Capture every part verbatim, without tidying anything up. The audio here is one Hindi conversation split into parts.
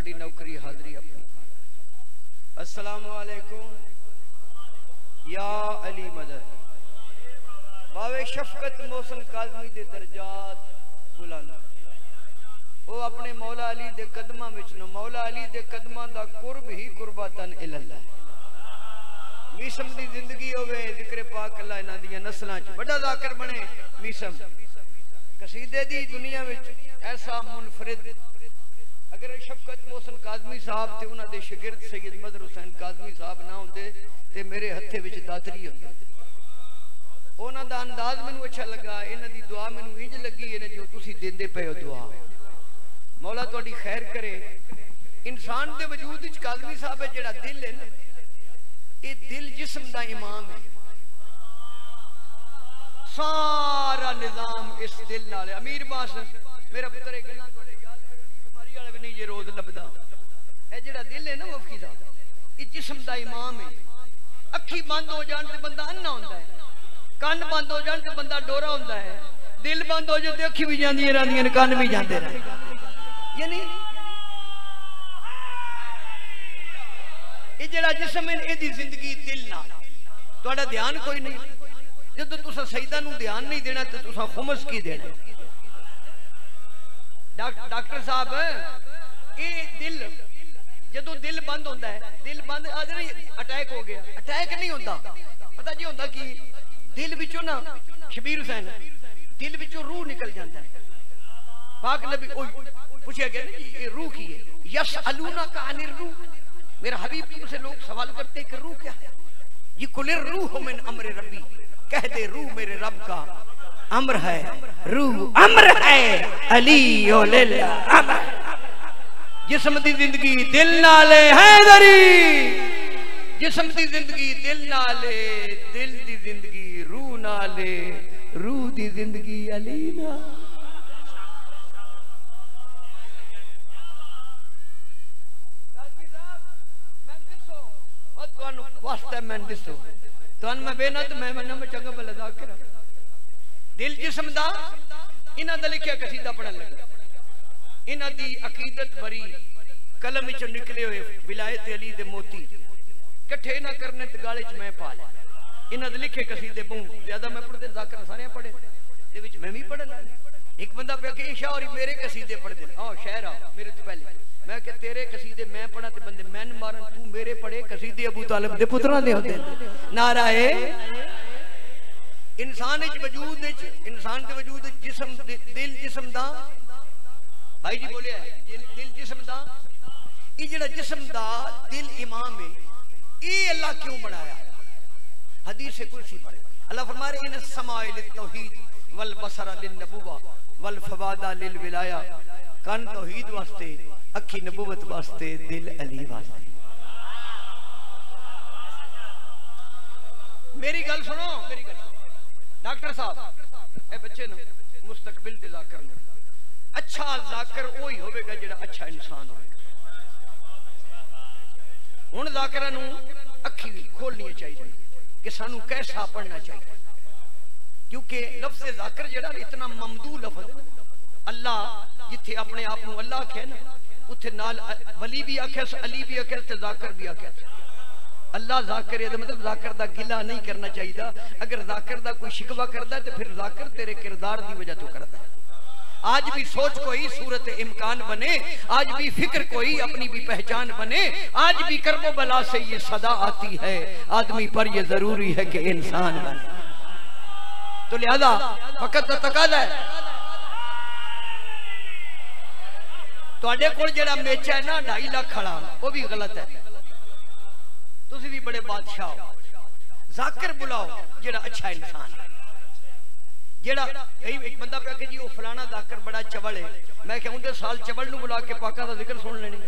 साड़ी नौकरी हाजरी अपनी। अस्सलाम वालेकुम या अली मदद। बावे शफकत मोहसिन काज़मी दे दर्जात बुलंद। वो अपने मौला अली दे कदमां विच नो मौला अली दे कदमां दा कुर्ब ही कुर्बतन इल्लल्लाह। मीसम दी जिंदगी होवे जिक्र पाक अल्लाह इन्हां दी नस्लां च बड़ा ज़ाकिर बने। मीसम कसीदे दी दुनिया विच ऐसा मुनफरिद। अगर शफकत मोहसिन काज़मी साहब ते उन्हां दे शागिर्द सैयद मदर हुसैन काज़मी साहब ना होंदे ते मेरे हत्थे विच दातरी होंदी। उन्हां दा अंदाज मैनूं अच्छा लगा। इन्हां दी दुआ मैनूं इंज लगी इन्हां जो तुसीं देंदे पए हो दुआ। मौला तुहाडी खैर करे। इंसान दे वजूद विच काज़मी साहब है जिहड़ा दिल है ना, ये दिल जिस्म दा इमाम है। सारा निजाम इस दिल नाल। अमीर बास मेरा पुत्र एक गल्लां तुहाडे याद करन बीमारी वाला भी नहीं जे रोज लभदा। ए जिहड़ा दिल है ना मुफ्ती साहब, ये जिस्म दा इमाम है। अखी बंद हो जान ते बंदा अन्ना होंदा है, कान बंद हो जान ते बंदा डोरा होंदा है, दिल बंद हो जाए ते अखी भी जांदियां रहंदियां ने, कान भी जांदे रह। यानी ये जिहड़ा जिस्म है इहदी जिंदगी दिल नाल। तुहाडा ध्यान कोई नहीं। जदों तुसां सईदा नूं ध्यान नहीं देना ते तुसां खुमस की देना। डॉक्टर साहब ये दिल जदों दिल बंद होता है, दिल बंद आज नहीं अटैक हो गया, अटैक नहीं होता। पता जी होता कि दिल विचों ना शबीर हुसैन दिल विचों रूह निकल जाता है। पाक नबी पूछा गया ना ये रूह की है। यस अलूना का अनिर रूह। मेरा हबीब तुमसे लोग सवाल करते कि रूह क्या है। ये कुलिर रूह मिन अम्र रब्बी, कह दे रूह मेरे रब का अम्र है। रूह अम्र है अली लिल अम्र। जिस्म दी जिंदगी दिल नाले हैदरी, जिस्म दी जिंदगी दिल नाले, दिल दी जिंदगी रूह नाले, रूह दी जिंदगी अली ना। वास्ते मैं दिसो तुहानू मैं बेना तो मैं मन्ना मैं चंगा भला ज़ाकिर। दिल जिस्म दा इन्हां दा लिखिया कसीदा पढ़न लगा। इन्हां दी अकीदत बरी कलम विचों निकले हुए विलायत अली दे मोती इकट्ठे ना करने ते गाले च मैं पा लिया। इन्हां दे लिखे कसीदे बहु ज्यादा मैं पढ़दे ज़ाकिर सारे पढ़े ते विच मैं भी पढ़न लगा। एक बंदा पे कि शायरी मेरे कसीदे पढ़दे आ शायर आ मेरे तो पहले। मैं कि तेरे कसीदे मैं पढ़ा ते बंदे मैन मारन, तू मेरे पढ़े कसीदे अबू तालिब दे पुत्रां दे होंदे। नारा है इंसान विच वजूद विच इंसान दे वजूद विच जिस्म दिल जिस्म दा भाई जी बोलिया दिल दिल जिस्म दा ये जिहड़ा जिस्म दा दिल इमाम है। ये अल्लाह क्यों बनाया? हदीस कुर्सी पढ़े अल्लाह फरमा रहे इन समाए लिल तौहीद वल बसरा लिन नबुवा वल फवादा लिल विलाया। कान तौहीद वास्ते, अखी नबुवत वास्ते, दिल अली वास्ते। मेरी गल सुनो, मेरी गल डॉक्टर साहब ए बच्चे नु मुस्तकबिल दे ज़ाकिर नु अच्छा ज़ाकिर ओही होवेगा जिहड़ा अच्छा इंसान होवेगा। हुण ज़ाकिरां नु अखी खोलनी चाहिए कि सानू कैसा पढ़ना चाहिए, क्योंकि लफ्ज़ ज़ाकिर जिहड़ा इतना ममदू लफ्ज़ अल्लाह जिथे अपने आप को अल्लाह आखे ना उथे नाल वली भी आखे, अली भी आखे, ज़ाकिर भी आखे। अल्लाह ज़ाकिर है मतलब ज़ाकिर दा गिला नहीं करना चाहिए। अगर ज़ाकिर दा कोई शिकवा करता है तो फिर ज़ाकिर तेरे किरदार की वजह तो करता है। आज भी सोच कोई सूरत इम्कान बने, आज भी फिक्र कोई अपनी भी पहचान बने, आज भी कर्बो बला से ये सदा आती है आदमी पर ये जरूरी है कि इंसान बने। तो लिहाजा वक्त का तकाज़ा है। तुहाडे कोल जिहड़ा मेचा है ना ढाई लाख खड़ा वो भी गलत है। तुसी भी बड़े बादशाह हो। ज़ाकिर बुलाओ जिहड़ा अच्छा इंसान है। जिहड़ा एक बंदा पे कि जी वो फलाना ज़ाकिर बड़ा चवल है, मैं क्या उनके साल चवल नूं बुला के पाका दा जिक्र सुन लेनी।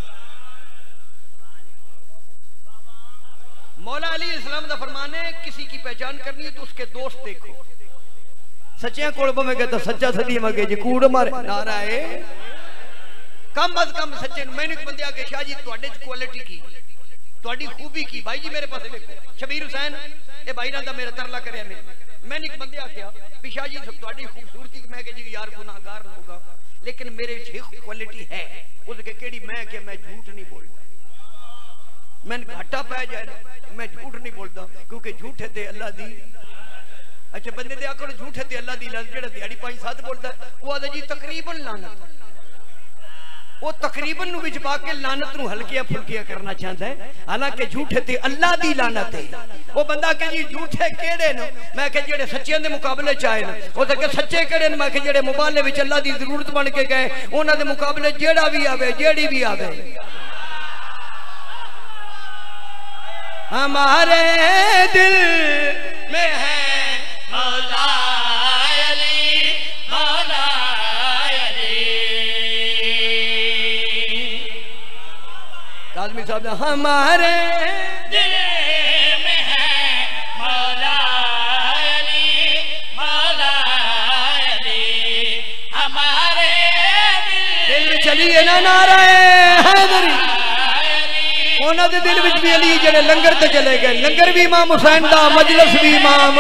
मौला अली इस्लाम दा फरमान है किसी की पहचान करनी है तो उसके दोस्त देखो। सच्चियां कोल बवेगा तो सच्चा सदी मगे जी कूड़ मारे। नारा है कम अज कम सच्चे मैंने एक बंदे आके शाह जी तुहाडे च क्वालिटी की तुहाडी खूबी की भाई जी मेरे पास देखो शबीर हुसैन ए भाई ना मेरा तरला करे। मैंने एक बंदे आख्या पिशा जी तुहाडी खूबसूरती मैं कह जी यार गुनाहगार होगा लेकिन मेरे एक क्वालिटी है उसके केड़ी मैं कि मैं झूठ नहीं बोलता, मैं घाटा पै जाए मैं झूठ नहीं बोलता क्योंकि झूठ है ते अल्लाह दी। अच्छा बंदे दे आखो झूठ है ते अल्लाह दी लानत, जेड़ा दिहाड़ी पाई सत बोलदा वो आदा जी तकरीबन लानत, वो तकरीबन नु विच पा के लानत नु हल्कियां फुल्कियां करना चाहता है, हालांकि झूठ है ते अल्लाह दी लानत है। वो बंदा कह जी झूठे केड़े न, मैं कह जेड़े सच्चियां दे मुकाबले च आए न, वो तो सच्चे केड़े न, मैं कह जेड़े मुबाले विच अल्लाह दी जरूरत बन के गए उन्हां दे मुकाबले जेड़ा भी आवे जेड़ी भी आवे। हमारे दिल में है मौला अली, मौला अली। काज़मी साहब ने हमारे दिल में है मौला अली, मौला अली, हमारे दिल में चलिए ना नारा हैदरी, उन्होंने दिल में भी अली जड़े लंगर ते चले गए, लंगर भी इमाम हुसैन दा, मजलिस भी इमाम।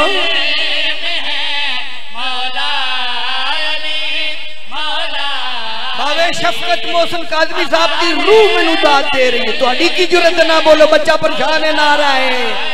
बावे शफकत मोहसिन काज़मी साहब की रूह मैनू दाद दे रही है, तुहाडी की जुरत ना बोलो, बच्चा परेशान है नारा है।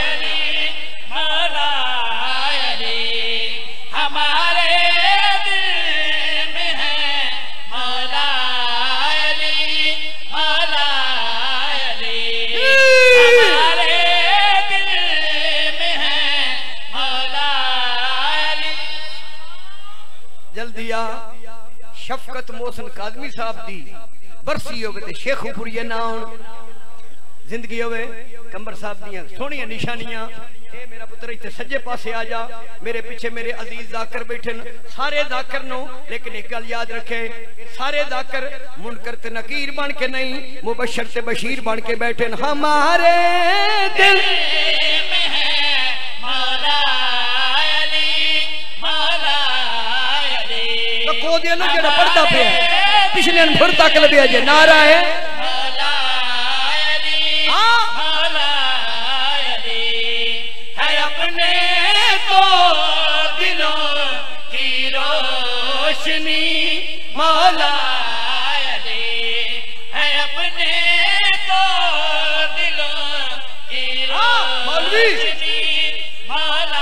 शफकत मोहसिन काज़मी साहब दी बरसी होवे ते शेखुपुरिया ना होण, जिंदगी होवे कंबर साहब दियां सोहणियां निशानियां। ए मेरा पुत्र इत्थे सज्जे पासे आ जा, मेरे पीछे मेरे अजीज जाकर बैठे न, सारे जाकर नो, लेकिन एक गल याद रखे, सारे जाकर मुनकर ते नकीर बन के नहीं, मुबशर ते बशीर बन के बैठे न। हमारे दिल में है मौला अली, मौला अली। को दिया ना जेड़ा पढ़ता पे पिछले अनफुर तक लबिया जे नारा है मौला अली, मौला अली, है अपने तो दिलों की रोशनी, मौला अली, है अपने तो दिलों की रोशनी, मौला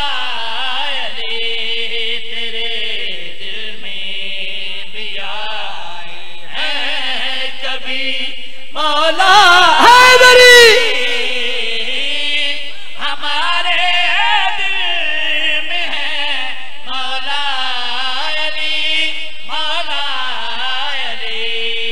मौला हैदरी। हमारे दिल में है मौला अली, मौला अली।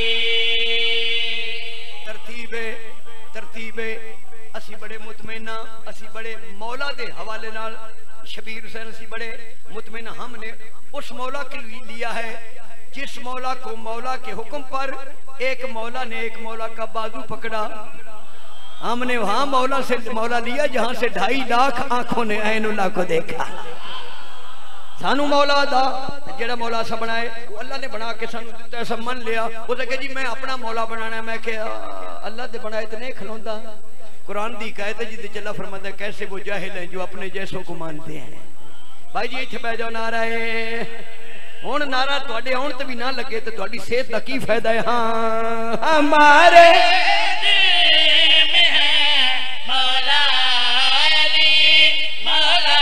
तरतीबे तरतीबे असी बड़े मुतमैना, असी बड़े मौला दे हवाले नाल शबीर हुसैन असी बड़े मुतमैना, हमने उस मौला के लिया है जिस मौला को मौला के हुक्म पर एक मौला ने एक मौला का बाजू पकड़ा। हमने वहां मौला से मौला लिया जहां से ढाई लाख आंखों ने ऐनुल्लाह को देखा। सानू मौला दा जेड़ा मौला सा बनाए वो अल्लाह ने बना के सानू दिता, ऐसा मन लिया उसे कह जी मैं अपना मौला बनाना। मैं क्या अल्लाह दे बनाए तो नहीं खलोंदा। कुरान दी कहत है जिदे अल्लाह फरमाता है कैसे वो जाहिल हैं जो अपने जैसों को मानते हैं। भाई जी इत्थे बैठ जाओ, नारा है हुण नारा तुहाडे आउण ते भी ना लगे तो तुहाडी सेहत दा की फायदा है। हाँ हमारे दिल में है मौला अली, मौला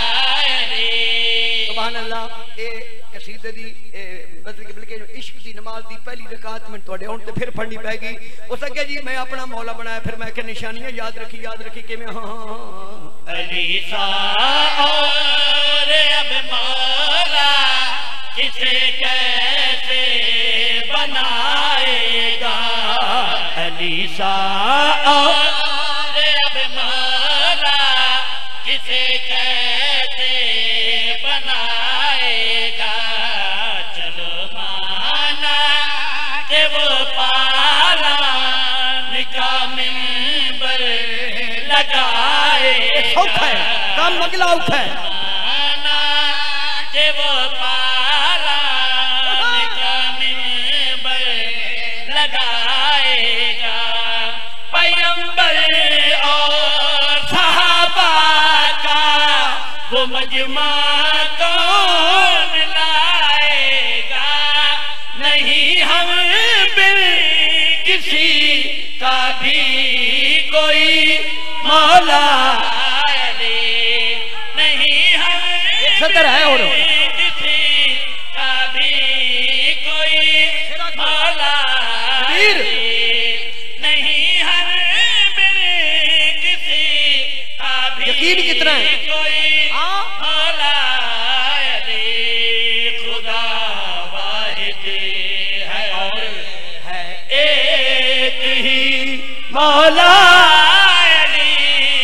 अली। सुभान अल्लाह। ए कसीदे दी मतलब बल्कि इश्क दी नमाज दी पहली रकात में तुहाडे आउण ते फिर पढ़नी पैगी। उस अगे जी मैं अपना मौला बनाया, फिर मैं के निशानियां याद रखी याद रखी कि मैं हाँ अली सा और अब मौला किसे कैसे बनाएगा, अली सा और अब मौला किसे कैसे बनाएगा। चलो माना के वो पाला निका मिंबर लगाए, औखा है काम मगला औखा है। माना के वो लगाएगा, पैगंबर और सहाबा का वो मजमा तो मिलाएगा, नहीं हम बिन किसी का भी कोई मौला अली, नहीं हम सतर है और किसी का भी कोई मौला अली, नहीं हम बिन किसी का भी यकीन कितना है कोई मौला अली, खुदा वाहिद है और है एक ही मौला अली,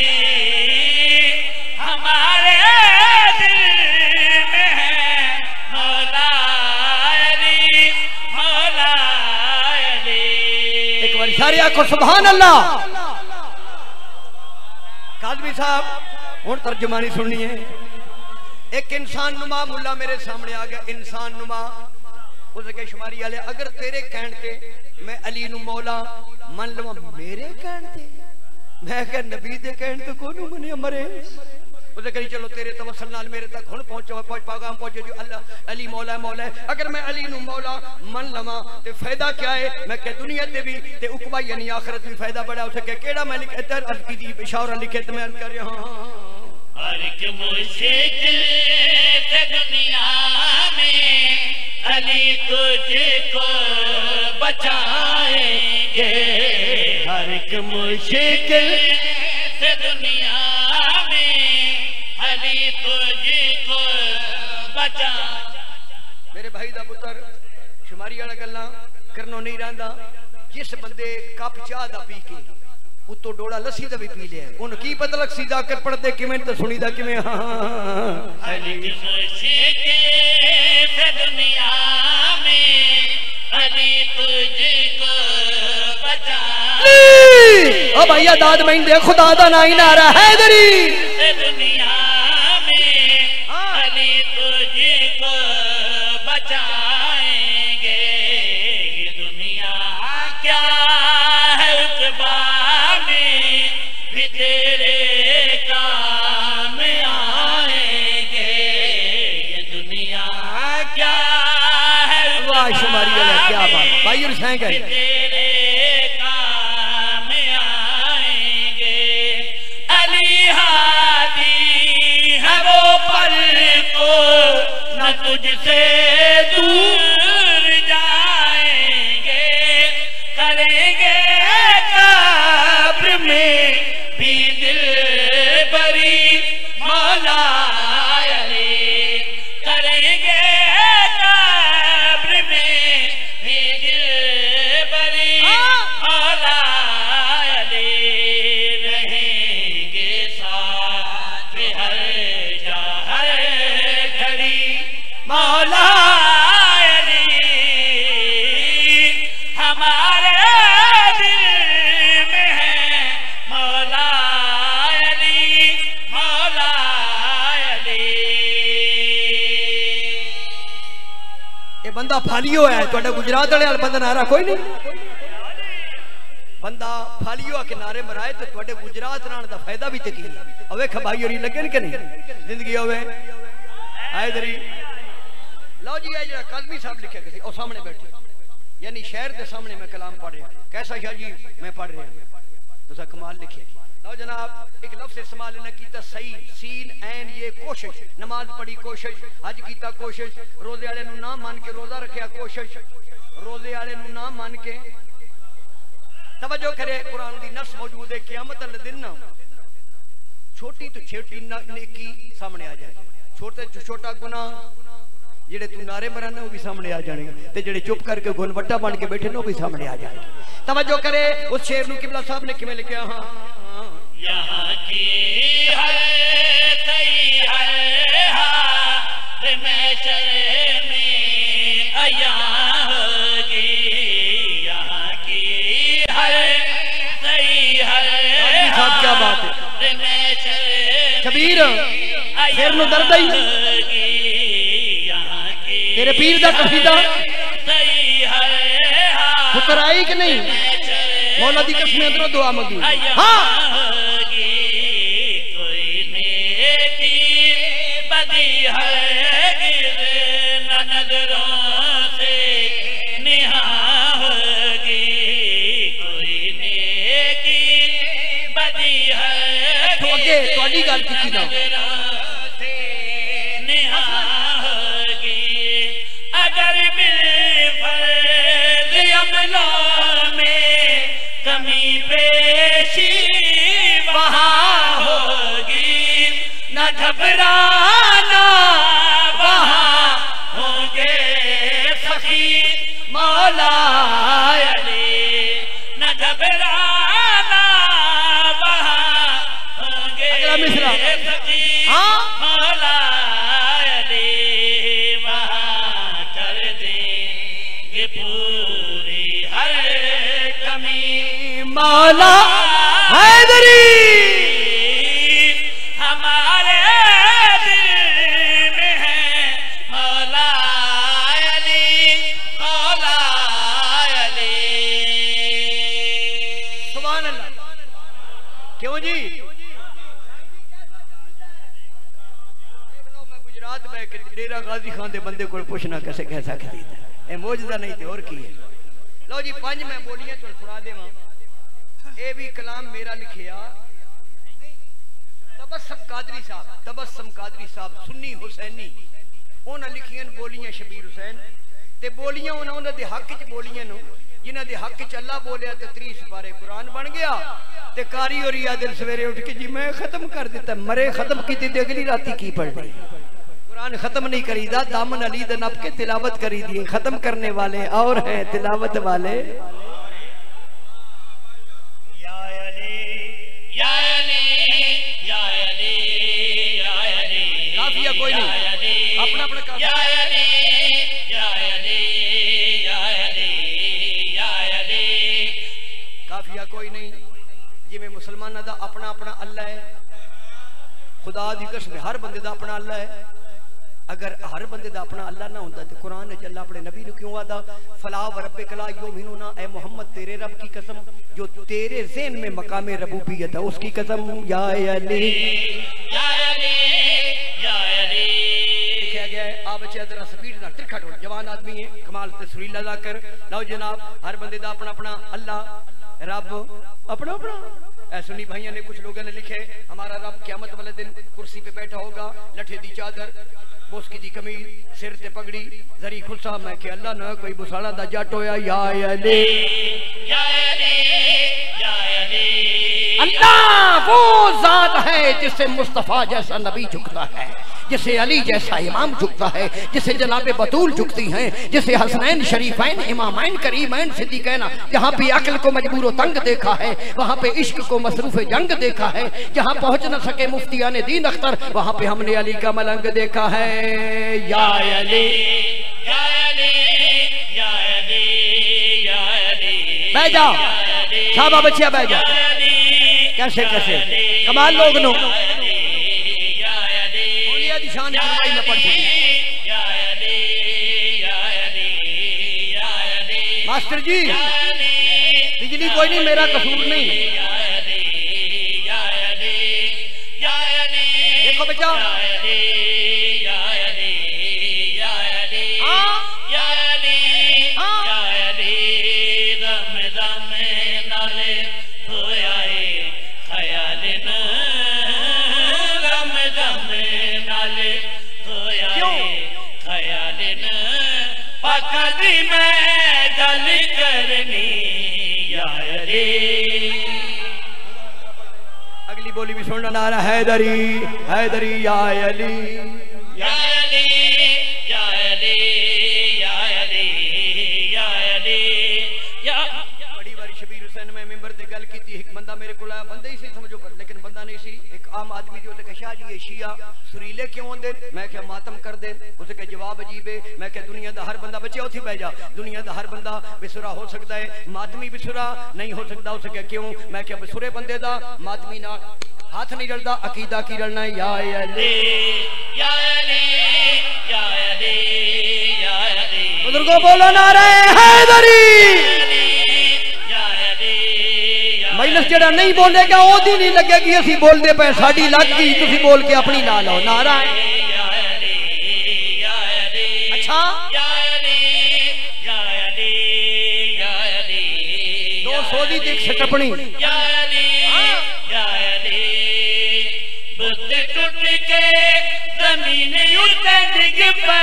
हमारे दिल में है मौला अली, मौला अली। एक बार सारे आखो सुभान अल्लाह। कादवी साहब हुण तर्जमानी सुननी है। एक इंसान नुमा मुल्ला मेरे सामने आ गया, इंसान नुमा उसके शुमारी वाले, अगर तेरे कहण ते मैं अली नु मौला मन लवा, मेरे कहण ते मैं कह नबी दे कहण ते कोनू मने मरे, उसे कही चलो तेरे तवसल नाल मेरे तक हुण पहुंचो, पहुंच पागा पहुंचे जो अल्लाह अली मौला मौला है। अगर मैं अली नु मौला मन लवा ते फायदा क्या है, मैं कह दुनिया ते भी ते उकबा यानी आखिरत भी फायदा बड़ा। उसे कह केड़ा मैं लिख इधर अर्ज की दी इशारा लिखे तो मैं अर्ज कर रहा हां, हर एक मुश्किल से दुनिया में अली तुझको बचाएंगे, हर एक मुश्किल से दुनिया में अली तुझको बचा। मेरे भाई दा पुत्र शुमारी वाला गल्ला करनो नहीं रहा। जिस बंदे कप चाह दा पी के उतो डोड़ा लस्सी दा भी पी लिया, उन की पता लग सीधा कर पढ़ते किवें ते सुनीदा किवें। हां अली से दुनिया में अली तुझको बचा, ओ भैया दाद मैं दे खुदा दा ना ही नारा हैदरी से दुनिया में अली तुझको बचाएंगे, ये दुनिया क्या है उकबा में भी तेरे काम आएंगे, ये दुनिया क्या है वाह शुमारी वाला क्या बात भाई और हैं गए तेरे काम आएंगे। अली हादी है वो पल को न तुझसे दूर जाएंगे, करेंगे कब्र में भी दिल बरी मौला अली, करेंगे कब्र में भी दिल बरी मौला अली, रहेंगे साथ हर जा हर घड़ी मौला अली, हमारे दिल में है मौला अली, मौला अली। ये बंदा फालियो है ਤੁਹਾਡਾ गुजरात वाले बंदा नारा कोई नहीं, बंदा फालियो के नारे मराए तो ਤੁਹਾਡੇ गुजरात रहने का फायदा भी तो की अवे खबाई और लगे कि नहीं जिंदगी होवे आए दरी। लो जी ये जरा कादमी साहब लिखे किसी और सामने बैठे यानी शहर के सामने मैं कलाम पढ़ रहा, कैसा शाह जी मैं पढ़ रहा तो कमाल लिखे। लो जनाब एक लफ्ज इस्तेमाल न किया सही सीन एन ये कोशिश, नमाज पढ़ी कोशिश, हज किया कोशिश, रोजे वाले ना मान के रोजा रखिया कोशिश, रोजे वाले ना मान के तवज्जो करे कुरान दी नस मौजूद है क़यामत वाले दिन ना छोटी तो छोटी नेकी सामने आ जाए, छोटे तो छोटा गुनाह जेड़े तू नारे मराना वो भी सामने आ जाएंगे ते जेड़े चुप करके गुन वट्टा बन के बैठे ना वो भी सामने आ जाएंगे। तवज्जो करे उस शेर नु किबला साहब ने किवें लिखा हां यहाँ की हर सही हर हार महशर में आया होगी, यहाँ की हर सही हर साहब क्या बात है महशर कबीर शेर नु दर्द ही तेरे पीर दा कसीदा पुत्र आई कि नहीं मौला दी कसम अंदरों दुआ मंगी हां कोई नेकी बदी है गिर न नजरों से तो अगे तुहाडी गल कीती ना अगर बिलफर्ज अमलों में कमी पेशी वहाँ होगी, न घबराना वहाँ होंगे सखी मौला अली, न घबराना वहाँ होंगे सखी मौला अली, वहाँ कर देंगे पूरी हर कमी मौला हैदरी। हमारे दिल में है मौला अली, मौला अली। सुभान अल्लाह। क्यों जी मैं गुजरात में डेरा गाजी खान दे बंदे को पूछना कैसे कैसा खरीदा, ए मौजूदा नहीं थे और की है। लो जी पंज मैं बोलियां तो सुना देवा, ए भी कलाम मेरा लिखिया तबस्सम कादरी साहब, तबस्सम कादरी साहब सुन्नी हुसैनी, उन्हें लिखियां बोलियां शबीर हुसैन ते बोलियां उन्होंने दे हक च बोलियां नु, जिन्हां दे हक च अल्लाह बोलिया ते तीस पारे कुरान बन गया ते कारी और यादिल सवेरे उठ के जी मैं खत्म कर दिता, मरे खत्म की ते अगली राती की पढ़नी, कुरान खत्म नहीं करीदा, दामन अली दे नप के तिलावत करी दी, खत्म करने वाले और हैं तिलावत वाले। काफिया कोई नहीं, अपना अपना काफिया। काफिया कोई नहीं, जिमें मुसलमाना दा अपना अपना अल्लाह है, खुदा दी कसम हर बंदे दा अपना अल्लाह है। अगर हर बंदे दा अपना अल्लाह ना होंदा तो कुरान च अल्लाह अपने नबी नु क्यों आदा फला व रब्बिक ला युमिनूना, ए मोहम्मद तेरे रब की कसम जो तेरे ज़हन में मकाम रबूबियत है उसकी कसम। या अली या अली या अली लिखा गया है। आप बच्चे जरा स्पीड ना तिरखा टोल, जवान आदमी है, कमाल ते सुरीला दा कर लो जनाब, हर बंदे दा अपना अपना अल्लाह रब अपना अपना। ऐ सुन्नी भाइयों ने कुछ लोगों ने लिखे हमारा रब क़यामत वाले दिन कुर्सी पे बैठा होगा, लठे दी चादर, बोसकी दी कमीज, सिर ते पगड़ी, जरी खुलसा। मैं के अल्लाह ना कोई बुसाला दा जट होया। या अली या अली या अली। अल्लाह वो जात है जिसे मुस्तफा जैसा नबी झुकता है, जिसे अली जैसा इमाम झुकता है, जिसे जनाबे बतूल झुकती हैं, जिसे हसनैन शरीफैन इमामैन करीमैन सिद्दीकैन। जहाँ पे अक्ल को मजबूर तंग देखा है वहाँ पे इश्क को मसरूफ जंग देखा है, जहाँ पहुँच न सके मुफ्तियाने दीन अख्तर वहाँ पे हमने अली का मलंग देखा है। या अली या अली या अली या अली। बैठ जाओ साहबा बच्चिया बैठ जाओ। कैसे कैसे कमाल लोग नो शान कुर्बानी में पड़ चुकी। मास्टर जी बिजली कोई नहीं, मेरा कसूर नहीं। देखो बच्चा में गल करनी या अली। अगली बोली भी सुनना, नारा हैदरी हैदरी या अली या अली या अली या अली या अली या। बड़ी बारी शबीर हुसैन में मेंबर ते गल की थी, एक बंदा मेरे को आया, बंदा ही सी समझो पर, लेकिन बंदा नहीं सी, एक आम आदमी जो ते शाह जी ये शिया सुरीले क्यों होंदे, मैं क्या मातम कर दे, उसे के जवाब अजीब है। मैं क्या दुनिया दा हर बंदा बच्चे उठी बह जा, दुनिया दा हर बंदा बेसुरा हो सकता है, मातमी बेसुरा नहीं हो सकता। उसे क्या क्यों, मैं क्या बेसुरे बंदे दा मातमी ना हाथ नहीं रलदा, अकीदा की रलना है। या अली या अली या अली या अली। बुजुर्गों बोलो नारे हैदरी। मजलिस जड़ा नहीं बोलेगा ओदी नहीं लगेगी, असी बोलते पे साडी लग गई, तुसी बोल के अपनी ला लो नारा। अच्छा दो सौ दी एक सटपनी के जमीन उत्ते डिग पे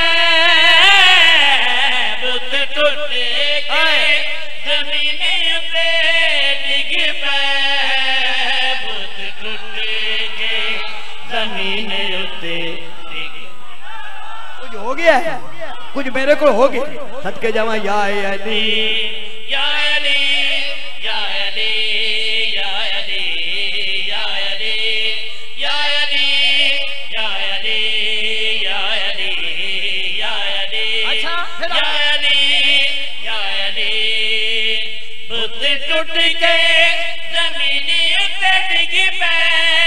बुत टूट के जमीन उत्ते डिग पे बुत टूट के जमीन उत्ते डिग कुछ हो गया है, कुछ मेरे को हो गया। सदके जावा या अली या अली या अली या अली या अली या अली या अली या अली या अली अच्छा फिर या अली या अली बुत टूट के जमीन उत्ते डिग पे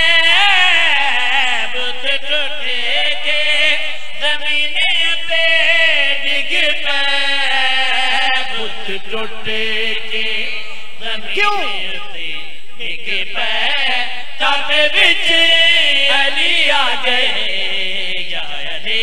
बुत टूट के जमीन उत्ते डिग पे बुत टूट के क्यों? जमीन उत्ते डिग पे काबे विच अली आ गए या अली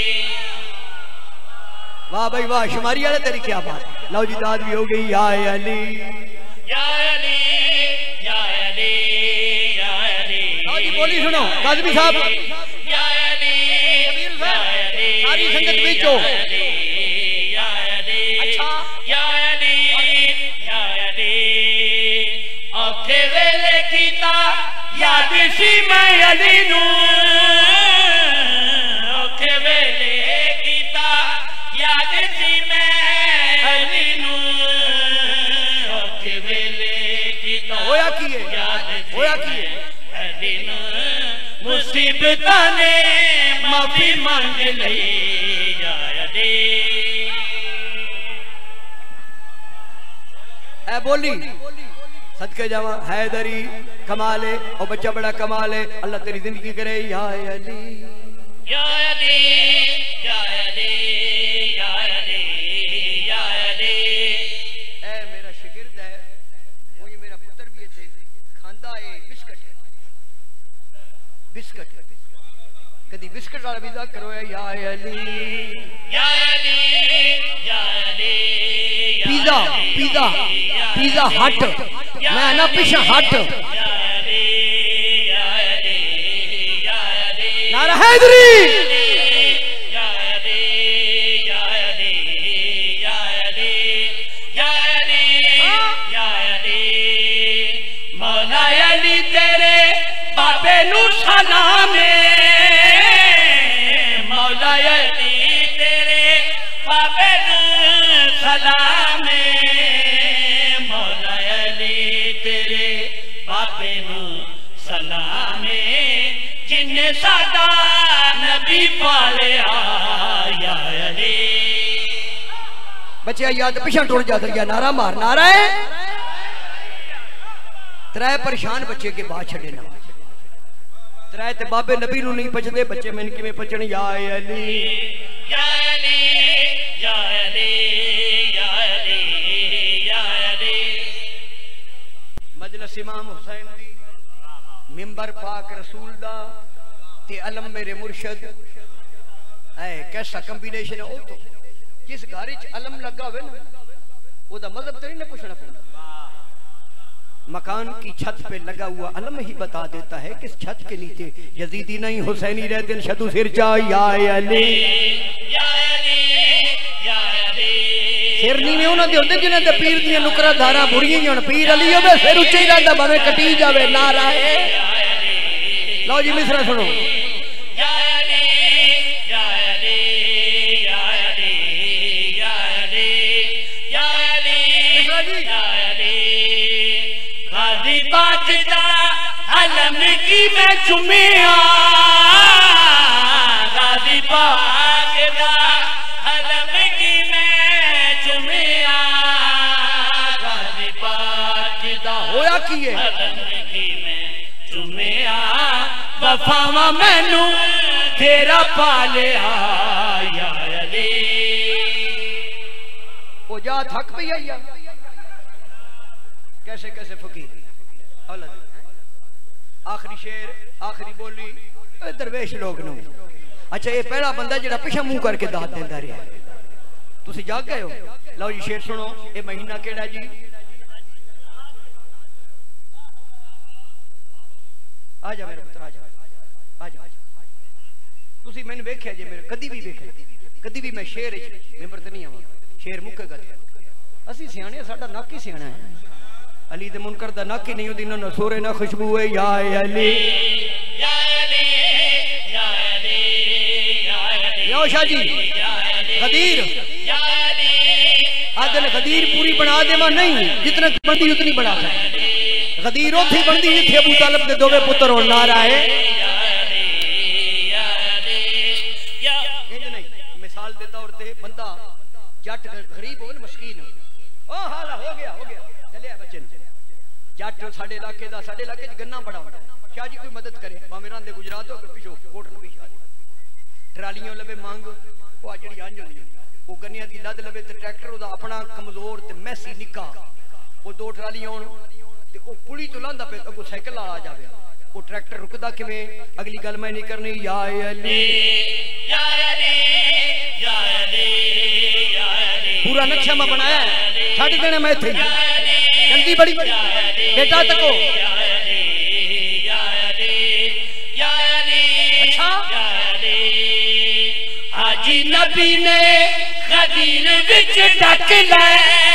वाह भाई वाह, शुमारी वाले तेरी क्या बात। लो जी दाद भी हो गई या अली या अली या अली या अली लो जी बोली सुनो काज़मी साहब, या अली कबीर या साहब, अली सारी संगत बीच हो। या अली या अली अच्छा। या अली या अली औखे वेले कीता याद सी मैं अली नू औखे वेले कीता याद सी मैं अली नू औखे वेले कीता होया की है? याद सी होया की है? अली नू मुसीबतां ने माफी मांग लई या अली ए बोली सदके जावा हैदरी कमाल है और बच्चा बड़ा कमाल है, अल्लाह तेरी जिंदगी करे या अली या अली या अली या अली या अली ए मेरा शागिर्द है, वो ये मेरा पुत्र भी है, खांदा है बिस्किट बिस्किट कदी बिस्किट वाला विदा करो है या अली या अली या अली पिज़्ज़ा पिज़्ज़ा पिज़्ज़ा हट मैं ना पीछे हट या अली या अली या अली नारा हैदरी या अली या अली या अली या अली या अली मौला अली तेरे बाबे नू सलाम मौला अली तेरे बाबे नू सलाम मौला अली तेरे बाबे नू सलाम जिन्ने साडा नबी पालिया या अली बच्चे याद पीछे टुर जा गया नारा मार नारा है त्रै परेशान बच्चे के बाद छड़े ना त्रै ते बाबे नबी नू नहीं पचदे बच्चे मैन किवें पचण या अली या अली या अली या अली या अली मजलिस इमाम हुसैन दी मिंबर पाक रसूल दा ते अलम मेरे मुर्शद ऐ कैसा कॉम्बिनेशन है। ओ तो जिस घर च अलम लगा हुए ना ओदा मजहब तो नहीं ना पूछना पड़ता, मकान की छत पे लगा हुआ अलम ही बता देता है किस छत के नीचे यजीदी नहीं हुसैनी रहते शदू सिर चा या अली या अली या अली सिर नीवे उन्हां दे हुंदे जिन्हां दे पीर दी नुकरा धारा बुरियां ही हुण पीर अली होवे सिर उच्चे ही रहंदा भाਵੇਂ कटी जावे नारा है। लो जी मिसरा सुनो या अली या अली या अली या अली या अली मिसरा जी या अली गाजी पाक दा अलम की मैं चुमिया गाजी पाक दा अलम की मैं चुमिया गाजी पाक दा होया की है अलम की मैं चुमिया वफावा मैनू तेरा पालिया या अली वो जा थक पई आई या कैसे कैसे फकीर औलाद आखिरी शेर आखिरी बोली दरवेश लोग नो। अच्छा ये पहला बंदा जिहड़ा पिछा मुंह करके दात देंदा रहा तुसी जाग गए हो। लो जी शेर सुनो ये महीना केड़ा जी आ जा मेरे पुत्र आ जा आ जा तुसी मैंने वेख्या जे मेरे कदी भी वेख्या कदी भी मैं शेर मेंबर ते नहीं आवां शेर मुक्केगा असी सियाने साडा नक ही सियाना है अली दे मुनकर दा नक ही नहीं होंदी ना सोरे ना खुशबू है या अली या अली या अली या अली यो शाह जी गदीर या अली आदल गदीर पूरी बना देवा नहीं जितना बंदी उतनी बना सकता गदीर उथे बंदी जिथे अबू तालिब दे दोवे पुत्र होण नारा है इंज नहीं मिसाल दे तौर ते बंदा जट गरीब हो मस्कीन ओ हाला हो गया हो गया चलिया बच्चे जट साडे इलाके दा साडे इलाके च गन्ना बड़ा होंदा शाह जी कोई मदद करे भावें रांदे गुजरात हो पिछो कोट नबी शाह ट्रालियां लबे मांग ओ आ जेड़ी अंज होंदी वो गन्नियां दी लद लबे ते ट्रैक्टर ओदा अपना कमजोर ते मैसी निक्का वो दो ट्रालियां होण ते ओ पुली तो लांदा पे अगो साइकिल वाला आ जावे वो ट्रैक्टर रुकदा किवें अगली गल मैं नहीं करनी या अली या अली या अली या अली पूरा नक्शा मैं बनाया छड़ देना मैं इथे जल्दी बड़ी बेटा तको अच्छा हाजी नबी ने गदीर विच ढक लै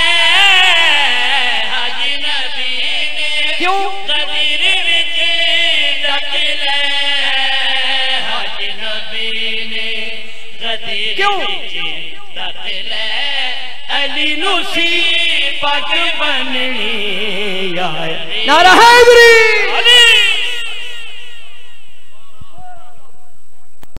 हाजी नबी ने क्यों गदीर विच ढक लै हाजी नबी ने गदीर क्यों विच ढक लै अली नू सी पग बननी या नारा हैदरी अली